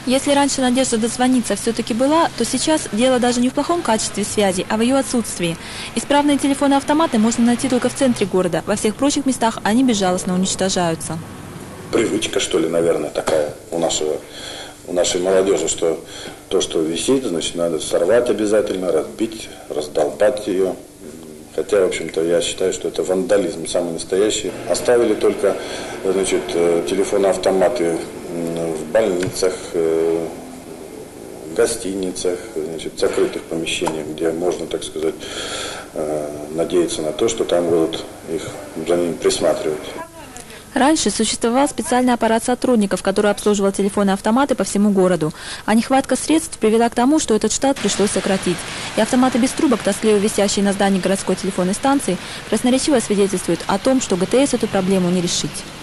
Если раньше надежда дозвониться все-таки была, то сейчас дело даже не в плохом качестве связи, а в ее отсутствии. Исправные телефоны-автоматы можно найти только в центре города. Во всех прочих местах они безжалостно уничтожаются. Привычка, что ли, наверное, такая у нашей молодежи, что то, что висит, значит, надо сорвать обязательно, разбить, раздолбать ее. Хотя, в общем-то, я считаю, что это вандализм самый настоящий. Оставили только, значит, телефоны-автоматы в больницах, в гостиницах, значит, в закрытых помещениях, где можно, так сказать, надеяться на то, что там будут за ними присматривать. Раньше существовал специальный аппарат сотрудников, который обслуживал телефоны-автоматы по всему городу. А нехватка средств привела к тому, что этот штат пришлось сократить. И автоматы без трубок, тоскливо висящие на здании городской телефонной станции, красноречиво свидетельствуют о том, что ГТС эту проблему не решить.